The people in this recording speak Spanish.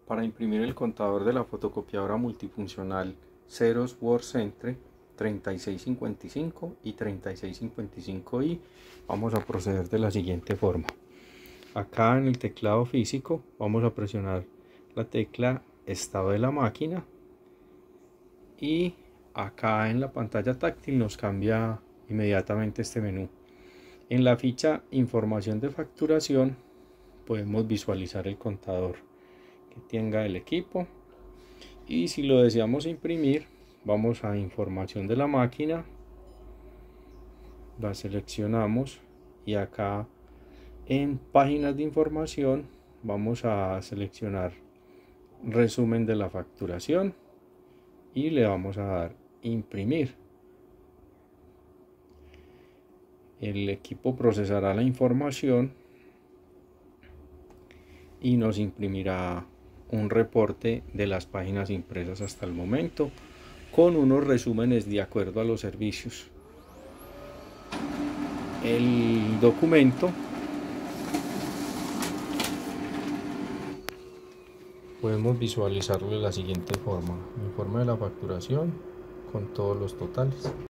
Para imprimir el contador de la fotocopiadora multifuncional Xerox WorkCentre 3655 y 3655i, vamos a proceder de la siguiente forma. Acá en el teclado físico vamos a presionar la tecla estado de la máquina y acá en la pantalla táctil nos cambia inmediatamente este menú. En la ficha información de facturación podemos visualizar el contador que tenga el equipo, y si lo deseamos imprimir vamos a información de la máquina, la seleccionamos y acá en páginas de información vamos a seleccionar resumen de la facturación y le vamos a dar imprimir. El equipo procesará la información y nos imprimirá un reporte de las páginas impresas hasta el momento con unos resúmenes de acuerdo a los servicios. El documento podemos visualizarlo de la siguiente forma: informe de la facturación con todos los totales.